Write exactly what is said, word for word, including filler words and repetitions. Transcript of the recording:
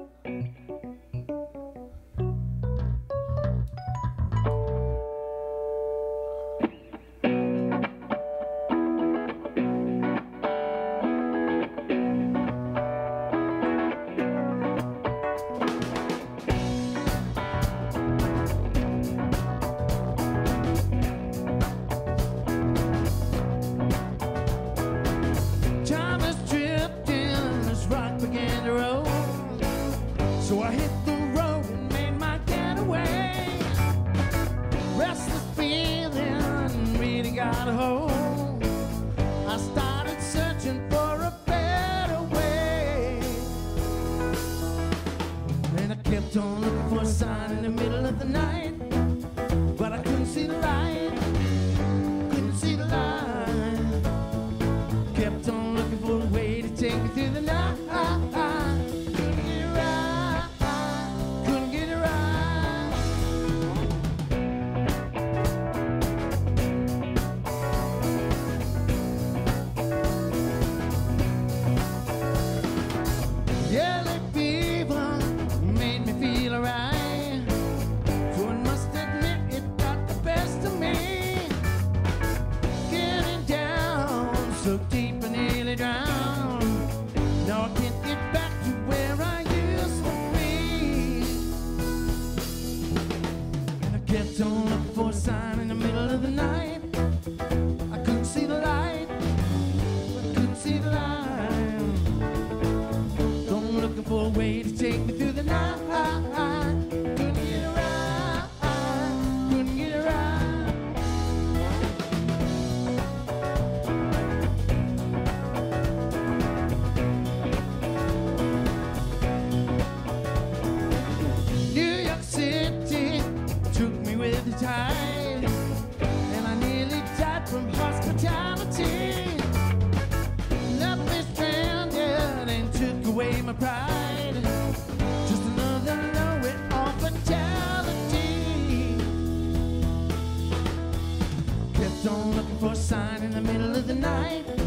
So I hit the road and made my getaway. Restless feeling really got a hold. I started searching for a better way, and I kept on looking for a sign in the middle of the night, but I couldn't see the light, couldn't see the light. Kept on looking for a way to take me through the night. Yellow fever made me feel alright, so I must admit it got the best of me. Getting down so deep I nearly drowned. Now I can't get back to where I used to be. And I kept on looking for a sign in the middle of the night. I couldn't see the light, I couldn't see the light. Looking for a way to take me through the night. Couldn't get it right, couldn't get it right. New York City took me with the tide, and I nearly died from hospitality. Left me stranded and took away my pride. Just another low of fatality. Kept on looking for a sign in the middle of the night.